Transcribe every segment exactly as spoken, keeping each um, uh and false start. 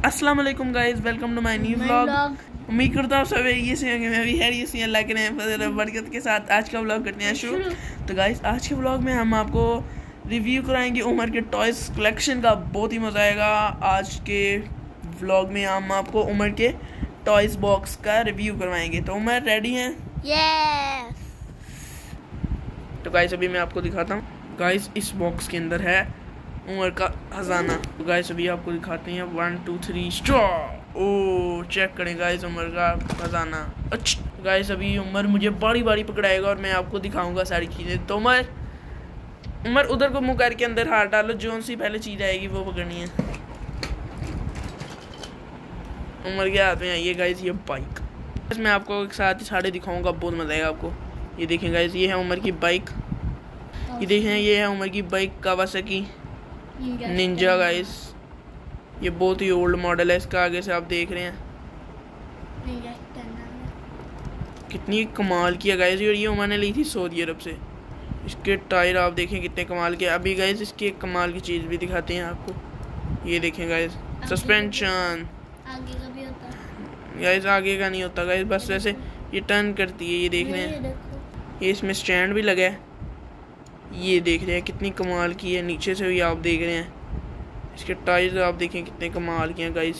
अस्सलाम वालेकुम guys, welcome to my new vlog. उम्मीद करता हूँ सब ये से होंगे, मैं भी हैरियत से अल्लाह के बरकत के साथ आज का व्लॉग करते हैं शुरू। तो गाइस आज के व्लॉग में हम आपको रिव्यू कराएंगे उमर के टॉयज कलेक्शन का। बहुत ही मज़ा आएगा। आज के व्लॉग में हम आपको उमर के टॉयज बॉक्स का रिव्यू करवाएंगे। तो उमर रेडी हैं? यस। तो गाइस अभी मैं आपको दिखाता हूँ। गाइस इस बॉक्स के अंदर है उमर का खजाना। तो गाइस अभी आपको दिखाते हैं। One two three star. ओ चेक करें गाइस उमर का खजाना। अच्छा गाइस अभी उमर मुझे बारी बारी पकड़ाएगा और मैं आपको दिखाऊंगा सारी चीज़ें। तो उमर उमर उधर को मुँह करके अंदर हाथ डालो, जो सी पहले चीज़ आएगी वो पकड़नी है। उमर के हाथ में आई है गाइस ये बाइक। मैं आपको एक साथ साढ़े दिखाऊंगा, बहुत मज़ा आएगा आपको। ये देखें गाइस, ये है उमर की बाइक। ये देखें, ये है उमर की बाइक कावासाकी निंजा गाइस। ये बहुत ही ओल्ड मॉडल है इसका। आगे से आप देख रहे हैं कितनी कमाल की है गाइस। और ये उमर ने ली थी सऊदी अरब से। इसके टायर आप देखें कितने कमाल के। अभी गाइस इसकी एक कमाल की चीज़ भी दिखाते हैं आपको। ये देखें गाइस सस्पेंशन। आगे का भी होता है गाइस, आगे का नहीं होता गाइस, बस वैसे ये टर्न करती है। ये देख रहे हैं, ये इसमें स्टैंड भी लगा है। ये देख रहे हैं कितनी कमाल की है। नीचे से भी आप देख रहे हैं। इसके टायर आप देखें कितने कमाल के हैं गाइस।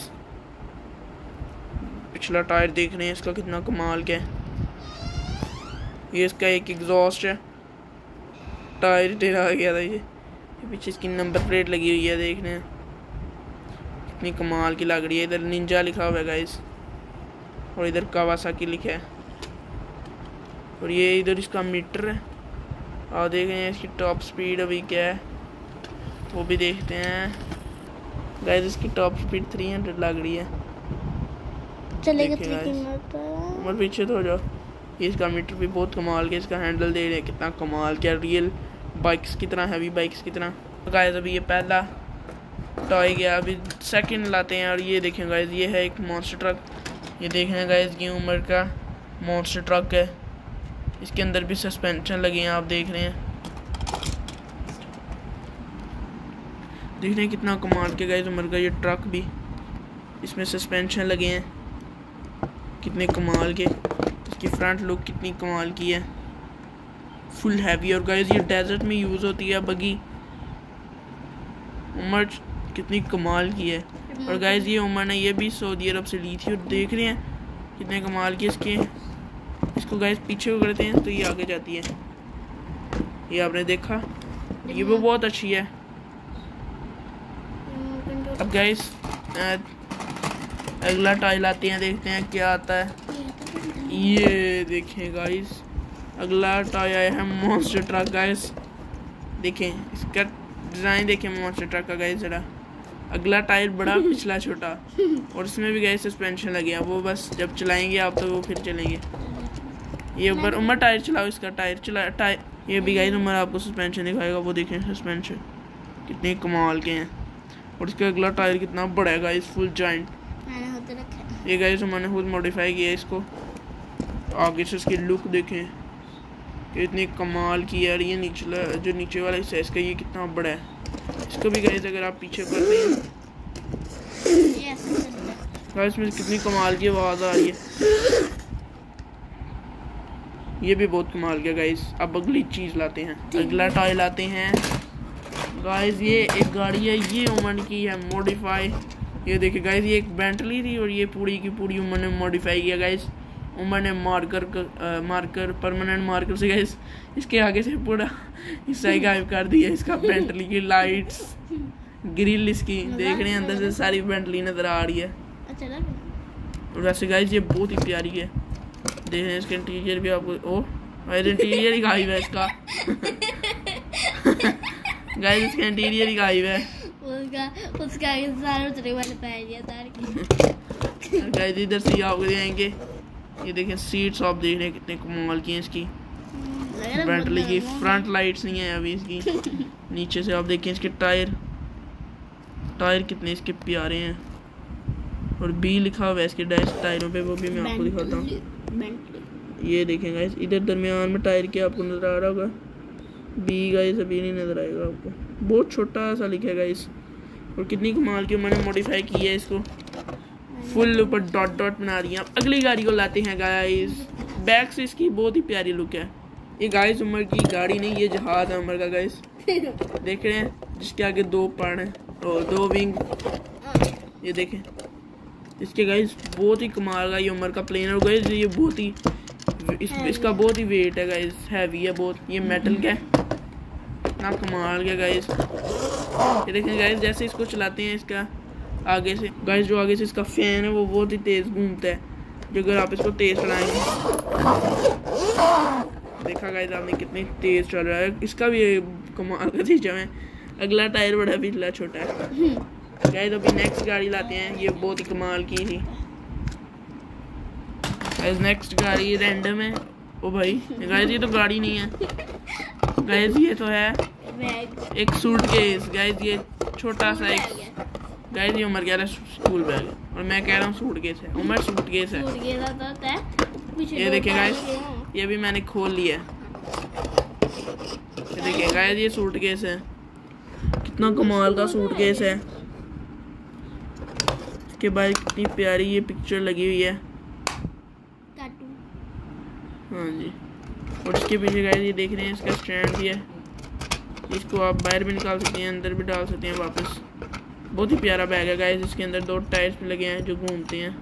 पिछला टायर देख रहे हैं इसका कितना कमाल का है। ये इसका एक एग्जॉस्ट है। टायर टेढ़ा आ गया था ये। पीछे इसकी नंबर प्लेट लगी हुई है, देख रहे हैं कितनी कमाल की लग रही है। इधर निंजा लिखा हुआ है गाइस और इधर कावासाकी लिखा है। और ये इधर इसका मीटर है। आप देख रहे हैं इसकी टॉप स्पीड अभी क्या है वो भी देखते हैं गाइस। इसकी टॉप स्पीड थ्री हंड्रेड लग रही है। चलेगा उमर पीछे तो हो जाओ। ये इसका मीटर भी बहुत कमाल के। इसका हैंडल दे रहे हैं कितना कमाल क्या, रियल बाइक्स की तरह, हैवी बाइक्स की तरह। तो गाइस अभी ये पहला टॉय गया, अभी सेकंड लाते हैं। और ये देखें गाइस, ये है एक मॉन्स्टर ट्रक। ये देख रहे हैं गाइस, ये उमर का मॉन्स्टर ट्रक है। इसके अंदर भी सस्पेंशन लगे हैं, आप देख रहे हैं। देख रहे हैं कितना कमाल के गाइस उमर का ये ट्रक भी। इसमें सस्पेंशन लगे हैं कितने कमाल के। इसकी फ्रंट लुक कितनी कमाल की है, फुल हैवी। और गाइस ये डेजर्ट में यूज़ होती है बगी। उमर कितनी कमाल की है। और गाइस ये उमर ने ये भी सऊदी अरब से ली थी। और देख रहे हैं कितने कमाल की इसके। इसको गाइस पीछे को करते हैं तो ये आगे जाती है। ये आपने देखा, ये भी बहुत अच्छी है। अब गाइस अगला टाइल आते हैं, देखते हैं क्या आता है। ये देखें गाइस, अगला टाई आया है मॉन्स्टर ट्रक गाइस। देखें इसका डिज़ाइन, देखें मॉन्स्टर ट्रक का गाइस। जरा अगला टायर बड़ा पिछला छोटा। और इसमें भी गाइस सस्पेंशन लगे हैं, वो बस जब चलाएंगे आप तो वो फिर चलेंगे। ये ऊपर उमर टायर चलाओ, इसका टायर चला टायर। ये भी गाइस उमर आपको सस्पेंशन दिखाएगा, वो देखें सस्पेंशन कितने कमाल के हैं। और इसका अगला टायर कितना बड़ा है गाइस, फुल जॉइंट। ये गाइस उन्होंने खुद मॉडिफाई किया है इसको। आगे से इसकी लुक देखें कितनी कमाल की है। ये नीचला जो नीचे वाला हिस्सा है इसका, ये कितना बड़ा है। इसको भी गाइस अगर आप पीछे कर रहे हैं गाइस, में कितनी कमाल की आवाज़ आ रही है। ये भी बहुत कमाल का गाइस। अब अगली चीज़ लाते हैं, अगला टॉय लाते हैं गाइस। ये एक गाड़ी है, ये उमर की है मॉडिफाई। ये देखिए गाइस, ये एक बेंटली थी और ये पूरी की पूरी उमर ने मॉडिफाई किया गाइस। उमर ने मार्कर कर, मार्कर परमानेंट मार्कर से गाइस इसके आगे से पूरा हिस्सा ही गायब कर दिया। इसका बेंटली की लाइट्स, ग्रिल इसकी देख रहे हैं, अंदर से सारी बेंटली नज़र आ रही है। और वैसे गाइस ये बहुत ही प्यारी है। देख रहे हैं इसके इंटीरियर भी आपको। ओ गाइस इंटीरियर ही गायब है इसका। गाइस इसका इंटीरियर ही गायब है। उसका उसका सारे उतरे वाले पैर तार के। गाइस इधर से आप जाएंगे, ये देखें सीट्स आप देख रहे हैं कितने कमाल की हैं इसकी। बेंटली की फ्रंट लाइट्स नहीं है अभी इसकी। नीचे से आप देखें इसके टायर टायर कितने इसके प्यारे हैं। और बी लिखा हुआ है इसके टायरों पे, वो भी मैं आपको दिखाता हूँ। ये देखें गाइस, इधर दरमियान में टायर के आपको नज़र आ रहा होगा बी गाइस, अभी नहीं नज़र आएगा आपको। बहुत छोटा सा लिखा है गाइस। और कितनी कमाल की मैंने मॉडिफाई की है इसको। फुल ऊपर डॉट डॉट बना रही है। अब अगली गाड़ी को लाते हैं गाइस। बैक से इसकी बहुत ही प्यारी लुक है। ये गाइस उमर की गाड़ी नहीं, ये जहाज है उमर का गाइस। देख रहे हैं, जिसके आगे दो पण हैं और दो विंग। ये देखें इसके गाइस, बहुत ही कमाल का ये उमर का प्लेन है गाइस। ये बहुत ही इस, इसका बहुत ही वेट है गाइस, हैवी है बहुत। ये मेटल का है ना, कमाल का गाइस। ये देखें गाइस, जैसे इसको चलाते हैं इसका आगे से गाइस, जो आगे से इसका फैन है वो बहुत ही तेज घूमता है। जो अगर आप इसको तेज चलाएंगे, देखा गाइस आपने कितनी तेज चल रहा है। इसका भी कमाल का चीज है। अगला टायर बड़ा, पिछला छोटा है गाइस। अभी नेक्स्ट गाड़ी लाते हैं, ये बहुत ही कमाल की थी गाइस। नेक्स्ट गाड़ी रैंडम है। ओ भाई गाइस, ये तो गाड़ी नहीं है गाइस, ये तो है एक सूटकेस गाइस। ये छोटा सा एक गाइस, ये उमर कह रहा है स्कूल बैग है और मैं कह रहा हूँ सूटकेस है। उमर सूटकेस है। ये देखिए गाइस, ये भी मैंने खोल लिया है। ये देखिए गाइस, ये सूटकेस है। कितना कमाल का सूटकेस है। इसके बाद कितनी प्यारी ये पिक्चर लगी हुई है। हाँ जी। और इसके पीछे गाइस ये देख रहे हैं, इसका स्टैंड भी है। इसको आप बाहर भी निकाल सकते हैं, अंदर भी डाल सकते हैं वापस। बहुत ही प्यारा बैग है गाइस। इसके अंदर दो टायर्स भी लगे हैं जो घूमते हैं।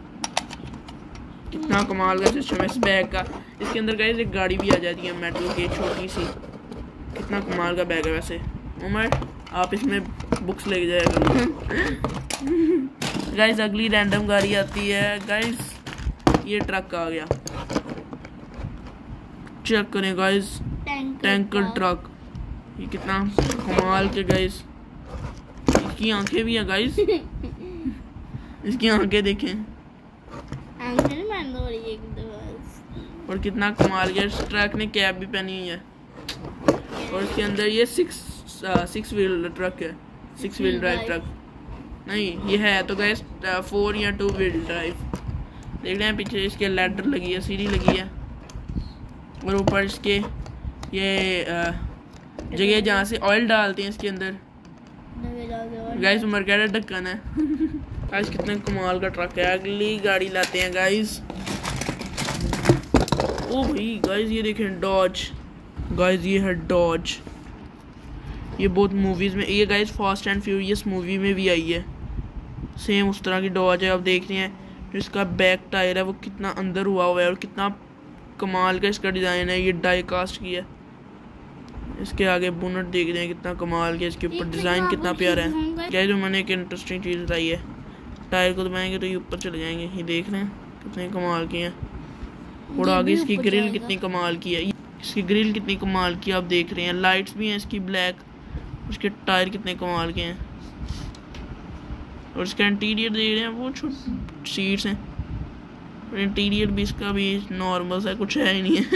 कितना कमाल का सिस्टम है इस बैग का। इसके अंदर गाइस एक गाड़ी भी आ जाती है मेटल की, छोटी सी। कितना कमाल का बैग है वैसे। उमर आप इसमें बुक्स लेके जाएगा गाइस। अगली रैंडम गाड़ी आती है गाइस। ये ट्रक आ गया, चेक करें गाइस, टैंकर ट्रक। ये कितना कमाल के गाइस। इसकी आंखें भी हैं गाइस। इसकी आंखें देखें, और कितना कमाल है। इस ट्रक ने कैप भी पहनी हुई है। और इसके अंदर ये सिक्स सिक्स व्हील ट्रक है, सिक्स व्हील ड्राइव ट्रक नहीं, ये है तो गाइस फोर या टू व्हील ड्राइव। देख रहे हैं पीछे इसके लैडर लगी है, सीढ़ी लगी है। और ऊपर इसके ये जगह जहाँ से ऑयल डालते हैं इसके अंदर गाइस। उमर कह रहा है ढक्कन है गाइस। कितने कमाल का ट्रक है। अगली गाड़ी लाते हैं गाइस। ओ भाई गाइस, ये देखें डॉज गाइस। ये है डॉज। ये बहुत मूवीज में, ये guys fast and furious movie में भी आई है। सेम उस तरह की डॉज है। आप देख रहे हैं जो इसका बैक टायर है वो कितना अंदर हुआ हुआ है और कितना कमाल का इसका डिज़ाइन है। ये डाई कास्ट की है। इसके आगे बोनट देख रहे हैं कितना कमाल के, इसके ऊपर डिज़ाइन कितना प्यारा है। क्या जो मैंने एक इंटरेस्टिंग चीज़ बताई है, टायर को दबाएंगे तो ये ऊपर चले जाएंगे। ये देख रहे हैं कितने कमाल के हैं। और आगे इसकी ग्रिल कितनी कमाल की है। इसकी ग्रिल कितनी कमाल की आप देख रहे हैं। लाइट्स भी हैं इसकी ब्लैक। उसके टायर कितने कमाल के हैं। और इसका इंटीरियर देख रहे हैं, वो छोटी सीट्स हैं। और इंटीरियर भी इसका भी नॉर्मल सा, कुछ है ही नहीं है।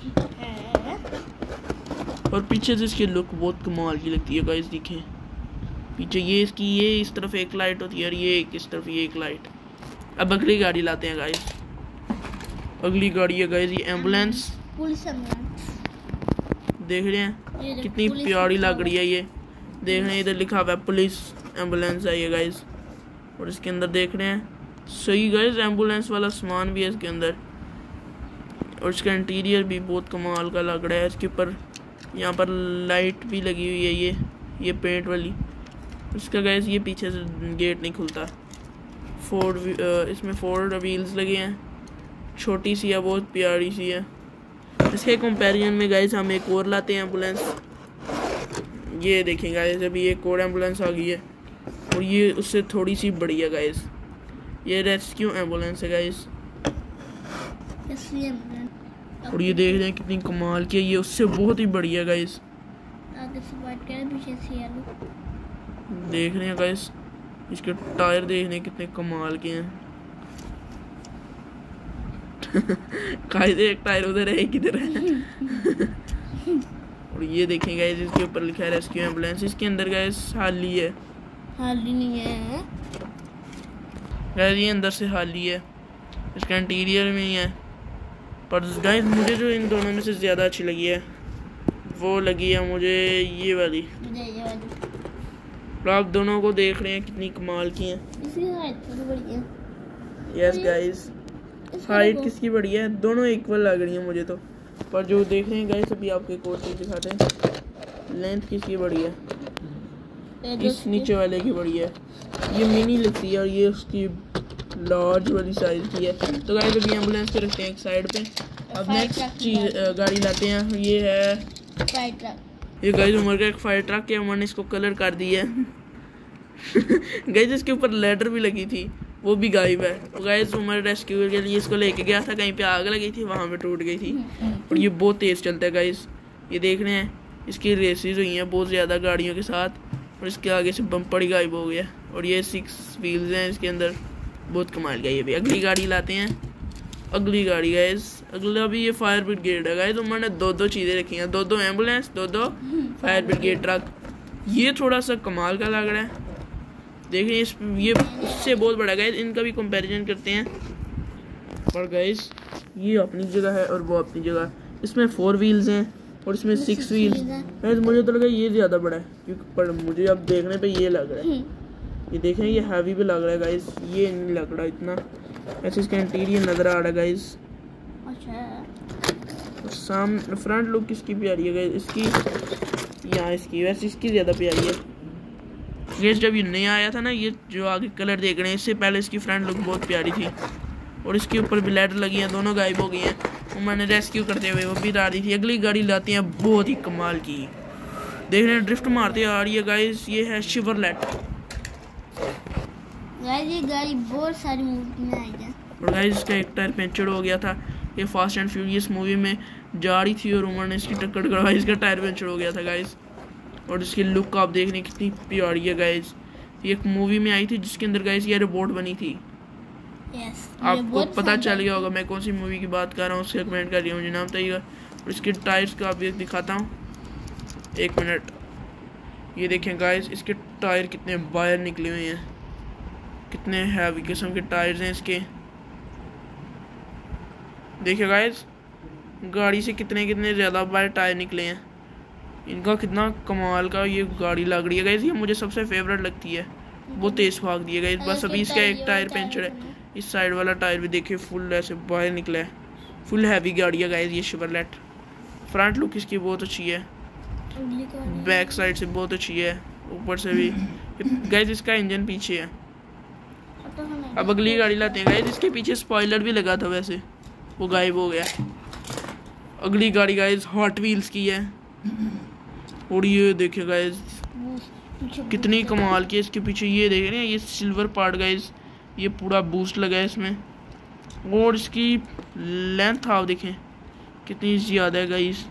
और पीछे से इसकी लुक बहुत कमाल की लगती है गाइस। देखें पीछे ये इसकी, ये इस तरफ एक लाइट होती है और ये एक इस तरफ ये एक लाइट। अब अगली गाड़ी लाते हैं गाइस। अगली गाड़ी है गाइस ये एम्बुलेंस। पुलिस एम्बुलेंस देख रहे हैं कितनी प्यारी लग रही है। ये देख रहे हैं इधर लिखा हुआ है पुलिस एम्बुलेंस है ये गाइस। और इसके अंदर देख रहे हैं सही गाइस, एम्बुलेंस वाला सामान भी है इसके अंदर। और इसका इंटीरियर भी बहुत कमाल का लग रहा है। इसके ऊपर यहाँ पर लाइट भी लगी हुई है, ये ये पेंट वाली। इसका गाइस ये पीछे से गेट नहीं खुलता। फोर इसमें फोर व्हील्स लगे हैं। छोटी सी है, बहुत प्यारी सी है। इसके कंपैरिजन में गाइस हम एक और लाते हैं एम्बुलेंस। ये देखें गाइस, अभी एक और एम्बुलेंस आ गई है और ये उससे थोड़ी सी बड़ी है गाइस। ये रेस्क्यू एम्बुलेंस है गाइस। और ये देख रहे हैं कितनी कमाल की है। ये उससे बहुत ही बड़ी है गाइस। आगे से व्हाइट कलर, पीछे से येलो। देख रहे हैं गाइस, इसके टायर देख रहे हैं कितने कमाल के हैं। गाइस एक टायर उधर है, एक इधर है। और ये देखें गाइस, इसके ऊपर लिखा है रेस्क्यू एम्बुलेंस। इसके अंदर गाइस हाली है, हाली नहीं है गाइस, ये अंदर से हाली है। इसका इंटीरियर में ही है। पर गाइस मुझे जो इन दोनों में से ज़्यादा अच्छी लगी है वो लगी है मुझे ये वाली। तो आप दोनों को देख रहे हैं कितनी कमाल की हैं। इसकी हाइट थोड़ी बड़ी है। यस गाइस, हाइट किसकी बढ़िया है, दोनों इक्वल लग रही है मुझे तो, पर जो देख रहे हैं गाइस अभी आपको एक और चीज दिखाते हैं, लेंथ किसकी बढ़िया है, इस नीचे वाले की बढ़िया है, ये मिनी लगती है और ये उसकी लार्ज वाली साइज की है। तो गाइस अभी एम्बुलेंस को रखते हैं एक साइड पे। अब नेक्स्ट चीज गाड़ी लाते हैं, ये है फायर ट्रक। ये गाइस उमर का एक फायर ट्रक है, उमर ने इसको कलर कर दिया है गाइस इसके ऊपर लेटर भी लगी थी, वो भी गायब है। तो गाइस उमर रेस्क्यू के लिए इसको लेके गया था, कहीं पे आग लगी थी, वहाँ पे टूट गई थी। और ये बहुत तेज़ चलता है गाइस, ये देख रहे हैं इसकी रेसेस हुई हैं बहुत ज़्यादा गाड़ियों के साथ, और इसके आगे से बम्पर ही गायब हो गया। और ये सिक्स व्हील्स हैं इसके अंदर, बहुत कमाल का ये भी। अगली गाड़ी लाते हैं, अगली गाड़ी गाइस, अगला भी ये फायर ब्रिगेड है गाइस। उन्होंने दो दो चीज़ें रखी हैं, दो दो एम्बुलेंस, दो दो फायर ब्रिगेड ट्रक। ये थोड़ा सा कमाल का लग रहा है, देखिए इस ये उससे बहुत बड़ा गाइस, इनका भी कंपैरिजन करते हैं। पर गाइस ये अपनी जगह है और वो अपनी जगह, इसमें फोर व्हील्स हैं और इसमें सिक्स व्हील्स गाइस। मुझे तो लगा ये ज़्यादा बड़ा है, क्योंकि पर मुझे अब देखने पे ये लग रहा है, ये देखें ये हैवी भी लग रहा है गाइस, ये नहीं लग रहा इतना। ऐसे इसका इंटीरियर नज़र आ रहा है गाइस। अच्छा, सामने फ्रंट लुक किसकी प्यारी है गाइस, इसकी यहाँ इसकी, वैसे इसकी ज़्यादा प्यारी है। ये जब ये नया आया था ना, ये जो आगे कलर देख रहे हैं, इससे पहले इसकी फ्रंट लुक बहुत प्यारी थी। और इसके ऊपर भी लेटर लगी हैं, दोनों गायब हो गई हैं, मैंने रेस्क्यू करते हुए वो भी आ रही थी। अगली गाड़ी लाते हैं बहुत ही कमाल की, देख रहे हैं ड्रिफ्ट मारते आ रही है गाइस, ये है शेवरलेट। गाइस ये गाड़ी बहुत सारी मूवी में आई है। और गाइस इसका एक टायर पंचर हो गया था, ये फास्ट एंड फ्यूरियस मूवी में जा रही थी और उमर ने इसकी टक्कर करवाई, इसका टायर पंचर हो गया था गाइस। और इसकी लुक आप देख रहे हैं कितनी प्यारी है गाइस, ये एक मूवी में आई थी जिसके अंदर गाइस ये रोबोट बनी थी। यस, आपको पता चल गया होगा मैं कौन सी मूवी की बात कर रहा हूँ, उसके कमेंट करिए, मुझे नाम बताइएगा। और इसके टायर्स का आप दिखाता हूँ, एक मिनट, ये देखें गाइस इसके टायर कितने बाहर निकले हुए हैं, कितने हैवी किस्म के टायर्स हैं इसके। देखिए गाइस गाड़ी से कितने कितने ज़्यादा बाहर टायर निकले हैं, इनका कितना कमाल का ये गाड़ी लग रही है गाइस। ये मुझे सबसे फेवरेट लगती है, बहुत तेज़ भाग दी है गाइस। बस अभी इसका एक टायर पंचर है, इस साइड वाला टायर भी देखिए फुल ऐसे बाहर निकला है, फुल हैवी गाड़ी है गाइस ये शेवरलेट। फ्रंट लुक इसकी बहुत अच्छी है, बैक साइड से बहुत अच्छी है, ऊपर से भी गाइस इसका इंजन पीछे है। अब अगली गाड़ी लाते हैं गाइस, इसके पीछे स्पॉइलर भी लगा था, वैसे वो गायब हो गया। अगली गाड़ी गाइस हॉट व्हील्स की है, और ये देखिए गाइस कितनी कमाल की है, इसके पीछे ये देख रहे हैं ये सिल्वर पार्ट गाइस, ये पूरा बूस्ट लगा है इसमें। और इसकी लेंथ आप देखें कितनी ज़्यादा है गाइस,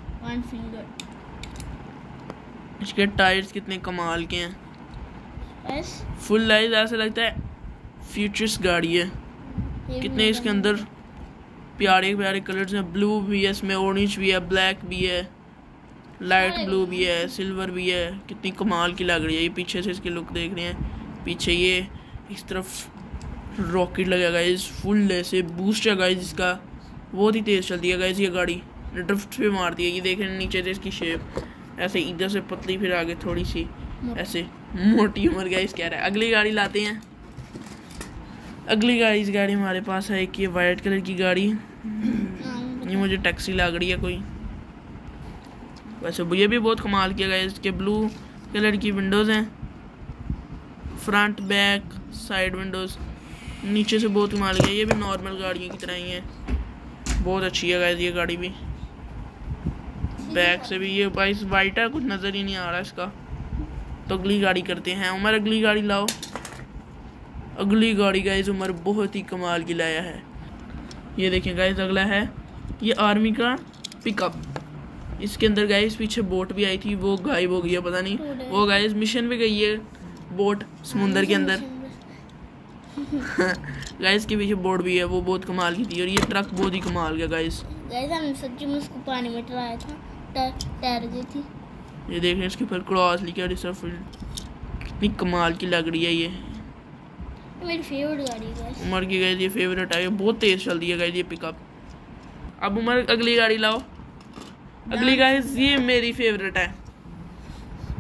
इसके टायर्स कितने कमाल के हैं, फुल लाइट, ऐसा लगता है फ्यूचर्स गाड़ी है। कितने इसके अंदर प्यारे प्यारे कलर्स हैं, ब्लू भी है इसमें, ऑरेंज भी है, ब्लैक भी है, लाइट ब्लू भी है, सिल्वर भी है, कितनी कमाल की लग रही है। ये पीछे से इसकी लुक देख रहे हैं, पीछे ये इस तरफ रॉकेट लगा गाइस, फुल ऐसे बूस्ट है गाइस इसका, बहुत ही तेज़ चलती है गाइस ये गाड़ी, ड्रिफ्ट पे मारती है। ये देख रहे हैं नीचे से इसकी शेप ऐसे इधर से पतली, फिर आगे थोड़ी सी ऐसे मोटी उम्र गाइस कह रहा है। अगली गाड़ी लाते हैं, अगली गाड़ी इस गाड़ी हमारे पास है एक ये वाइट कलर की गाड़ी, ये मुझे टैक्सी लग रही है कोई, वैसे ये भी बहुत कमाल किया गया। इसके ब्लू कलर की विंडोज़ हैं, फ्रंट बैक साइड विंडोज़, नीचे से बहुत कमाल किया। ये भी नॉर्मल गाड़ियों की तरह ही है, बहुत अच्छी है गाइस ये गाड़ी भी। बैक से भी ये भाई वाइट है, कुछ नज़र ही नहीं आ रहा इसका। तो अगली गाड़ी करते हैं, उमर अगली गाड़ी लाओ। अगली गाड़ी गाइस उमर बहुत ही कमाल की लाया है, ये देखें गाइस अगला है ये आर्मी का पिकअप। इसके अंदर गाइस पीछे बोट भी आई थी, वो गायब हो गई है, पता नहीं वो गाइस मिशन पे गई है बोट समुंदर के अंदर गाइस के पीछे बोट भी है, वो बहुत कमाल की थी। और ये ट्रक बहुत ही कमाल का गाइस, गाइस हमने सच्ची में उसको पानी में डराया था, तैर गई थी। ये देख रहे हैं इसके ऊपर क्रॉस लिखा है, कितनी कमाल की लग रही है। ये मेरी फेवरेट गाड़ी है गाइस, उमर की गाइस ये फेवरेट है, बहुत तेज चलती है गाइस ये पिकअप। अब उमर अगली गाड़ी लाओ। अगली गाइस ये मेरी फेवरेट है,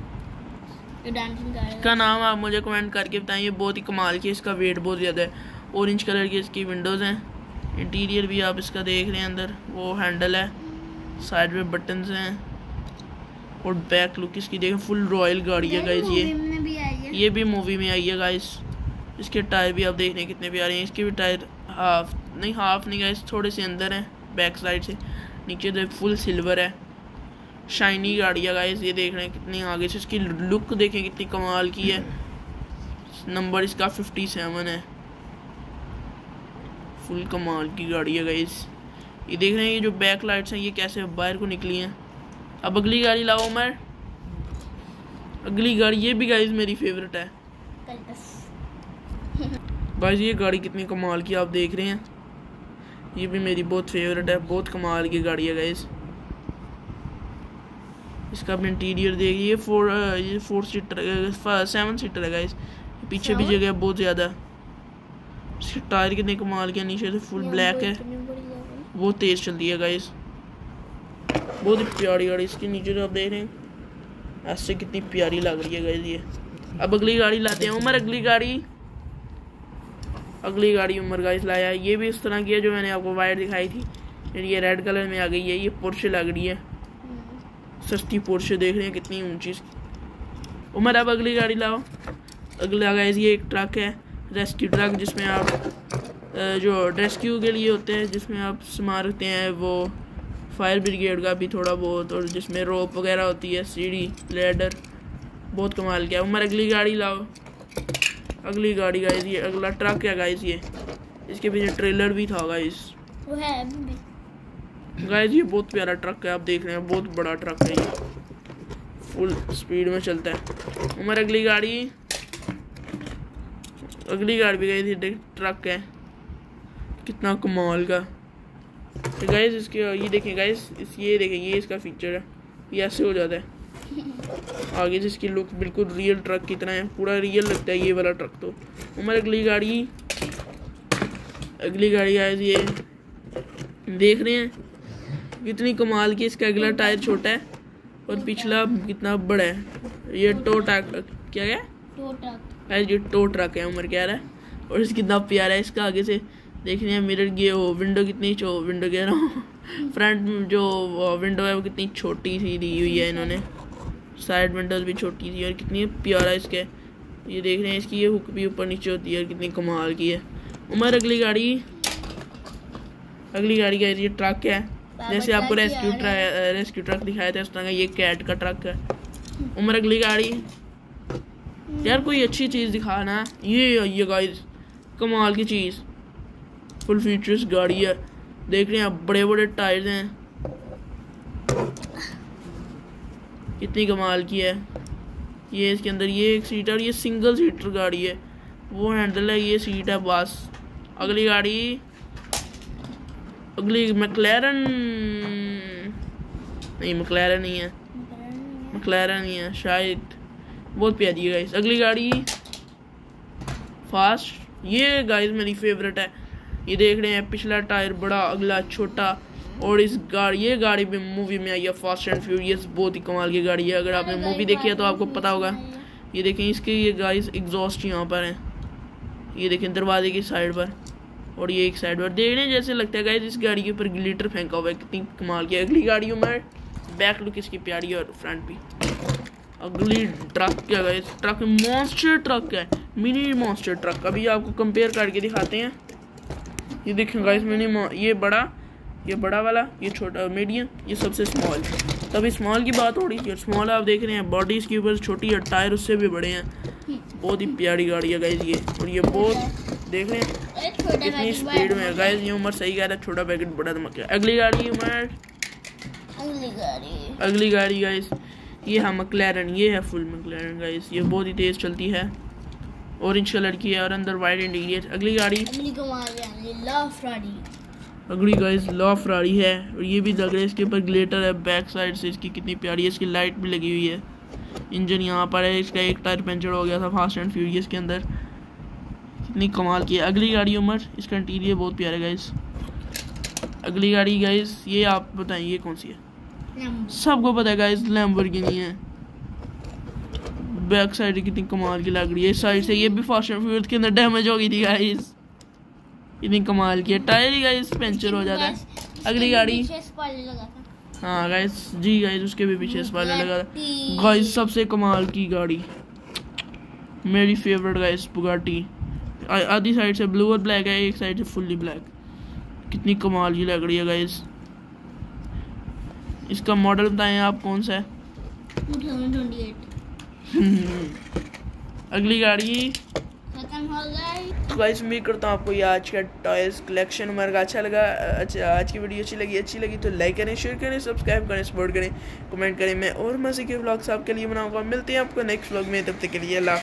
डांसिंग गाड़ी इसका नाम आप मुझे कमेंट करके बताएं, ये बहुत ही कमाल की, इसका वेट बहुत ज़्यादा है ऑरेंज कलर की इसकी विंडोज़ हैं। इंटीरियर भी आप इसका देख रहे हैं, अंदर वो हैंडल है, साइड में बटन्स हैं और बैक लुक इसकी देखें, फुल रॉयल गाड़ी है गाइस। ये भी आई है। ये भी मूवी में आई है गाइस। इसके टायर भी आप देख रहे हैं कितने प्यारे हैं। इसके भी टायर हाफ नहीं हाफ नहीं गाइस, थोड़े से अंदर हैं बैक साइड से, नीचे से फुल सिल्वर है, शाइनी गाड़ी है गाइस। ये देख रहे हैं कितनी आगे से इसकी लुक देखें कितनी कमाल की है। नंबर इसका फिफ्टी सेवन है, फुल कमाल की गाड़ी है गाइस। ये देख रहे हैं ये जो बैक लाइट्स हैं ये कैसे बाहर को निकली हैं। अब अगली गाड़ी लाओ उमर, अगली गाड़ी ये भी गाइस मेरी फेवरेट है गाइस। ये गाड़ी कितनी कमाल की आप देख रहे हैं, ये भी मेरी बहुत फेवरेट है, बहुत कमाल की गाड़ी है गाइस। इसका भी इंटीरियर देखिए, फोर ये फोर सीटर सेवन सीटर है गाइस। पीछे भी जगह बहुत ज़्यादा। इसके टायर कितने कमाल के, नीचे से फुल ब्लैक है, बहुत तेज़ चलती है गाइस, बहुत ही प्यारी गाड़ी। इसके नीचे जो आप देख रहे हैं ऐसे कितनी प्यारी लग रही है गाइस ये। अब अगली गाड़ी लाते हैं उमर, अगली गाड़ी अगली गाड़ी उमर गाइस लाया है। ये भी इस तरह की है जो मैंने आपको वाइट दिखाई थी, फिर ये रेड कलर में आ गई है। ये पोर्शे लग रही है, सस्ती पोर्शे देख रहे हैं कितनी ऊंची। उमर अब अगली गाड़ी लाओ। अगला गाइस ये एक ट्रक है, रेस्क्यू ट्रक, जिसमें आप जो रेस्क्यू के लिए होते हैं, जिसमें आप सामान रखते हैं, वो फायर ब्रिगेड का भी थोड़ा बहुत, और जिसमें रोप वगैरह होती है, सीढ़ी लैडर, बहुत कमाल किया। उमर अगली गाड़ी लाओ। अगली गाड़ी गाइस ये अगला ट्रक है गाइस। ये इसके पीछे ट्रेलर भी था गाइस, वो है अभी भी गाइस। ये बहुत प्यारा ट्रक है, आप देख रहे हैं बहुत बड़ा ट्रक है, ये फुल स्पीड में चलता है। उमर अगली गाड़ी अगली गाड़ी भी गाइस ये ट्रक है, कितना कमाल का। तो गाइस इसके ये देखें गाइस, इस ये देखें ये इसका फीचर है, ये ऐसे हो जाता है आगे से। इसकी लुक बिल्कुल रियल ट्रक की तरह है, पूरा रियल लगता है ये वाला ट्रक। तो उमर अगली गाड़ी अगली गाड़ी गाइस ये देख रहे हैं कितनी कमाल की। इसका अगला टायर छोटा है और पिछला कितना बड़ा है। ये टो ट्रक क्या है, टो ट्रक गाइस, ये टो ट्रक है उमर कह रहा है। और इसका कितना प्यारा है, इसका आगे से देख रहे हैं मिरर, ये हो विंडो कितनी चो विंडो कह रहा हूँ फ्रंट जो विंडो है वो कितनी छोटी सी दी हुई है इन्होंने, साइड विंडोज भी छोटी थी। और कितनी प्यारा इसके ये देख रहे हैं, इसकी ये हुक भी ऊपर नीचे होती है, कितनी कमाल की है। उमर अगली गाड़ी अगली गाड़ी का ये ट्रक है, जैसे आपको रेस्क्यू ट्रक रेस्क्यू ट्रक दिखाया था उस तरह का ये कैट का ट्रक है। उमर अगली गाड़ी यार कोई अच्छी चीज़ दिखाना। ये ये गाइस कमाल की चीज़, फुल फीचर्स गाड़ी है, देख रहे हैं आप, बड़े बड़े टायर्स हैं, कितनी कमाल की है। ये इसके अंदर ये एक सीट है और ये सिंगल सीटर गाड़ी है, वो हैंडल है, ये सीट है बस। अगली गाड़ी अगली मैक्लेरन नहीं, मैक्लेरन नहीं है, मैक्लेरन नहीं है शायद, बहुत प्यारी है गाइस। अगली गाड़ी फास्ट, ये गाइस मेरी फेवरेट है। ये देख रहे हैं पिछला टायर बड़ा, अगला छोटा। और इस गाड़ी ये गाड़ी भी मूवी में आई है, फास्ट एंड फ्यूरियस, बहुत ही कमाल की गाड़ी है। अगर आपने मूवी देखी है तो आपको पता होगा। ये देखें इसके ये गाइस एग्जॉस्ट यहाँ पर हैं, ये देखें दरवाजे की साइड पर, और ये एक साइड पर देख रहे हैं जैसे लगता है गाइस इस गाड़ी के ऊपर ग्लिटर फेंका हुआ है, कितनी कमाल की। अगली गाड़ियों में बैक लुक इसकी प्यारी है और फ्रंट भी। अगली ट्रक क्या गाइस, ट्रक मॉन्स्टर ट्रक है, मिनी मॉन्स्टर ट्रक। अभी आपको कंपेयर करके दिखाते हैं। ये देखें गाइस मिनी, ये बड़ा ये बड़ा वाला, ये छोटा मीडियम, ये सबसे स्मॉल। तभी स्मॉल की बात हो रही थी, स्मॉल आप देख रहे हैं बॉडी इसके ऊपर छोटी है, टायर उससे भी बड़े हैं, बहुत ही प्यारी गाड़ी है गाइस ये। और ये बहुत देख रहे हैं कितनी स्पीड में है गाइस। ये उमर सही कह रहा है, छोटा पैकेट बड़ा धमाका। अगली गाड़ी उमर अगली गाड़ी अगली गाड़ी गाइस ये है मैक्लेरन, ये है फुल मैक्लेरन गाइस, ये बहुत ही तेज चलती है, ऑरेंज कलर की है और अंदर वाइट इंटीरियर। अगली गाड़ी अगली गाइस लॉ फरारी है, और ये भी लग रहा है इसके ऊपर ग्लेटर है, बैक साइड से इसकी कितनी प्यारी है, इसकी लाइट भी लगी हुई है। इंजन यहाँ पर है, इसका एक टायर पंचर हो गया था फास्ट एंड फ्यूरियस के अंदर, कितनी कमाल की है। अगली गाड़ी उमर, इसका इंटीरियर बहुत प्यारा है गाइस। अगली गाड़ी गाइस ये आप बताएं ये कौन सी है, सबको पता है गाइस लैम्बोर्गिनी है। बैक साइड कितनी कमाल की लग रही है, इस साइड से ये भी फास्ट एंड फ्यूरियस के अंदर डैमेज हो गई थी गाइस, इतनी कमाल की है। टायर ही गाइस पंचर हो जाता है। अगली गाड़ी, हाँ गाइस जी गाइस उसके भी पीछे स्पॉइलर लगा था गाइस। सबसे कमाल की गाड़ी, मेरी फेवरेट गाइस, बुगाटी। आधी साइड से ब्लू और ब्लैक है, एक साइड से फुल्ली ब्लैक। कितनी कमाल की लग रही है गाइस। इसका मॉडल बताएं आप कौन सा है? अगली गाड़ी तो गाइस उम्मीद करता हूँ आपको ये आज का टॉयज कलेक्शन हमारा अच्छा लगा। अच्छा आज की वीडियो अच्छी लगी अच्छी लगी तो लाइक करें, शेयर करें, सब्सक्राइब करें, सपोर्ट करें, कमेंट करें। मैं और मज़े के व्लॉग्स आपके लिए बनाऊंगा। मिलते हैं आपको नेक्स्ट व्लॉग में, तब तक के लिए अल्लाह।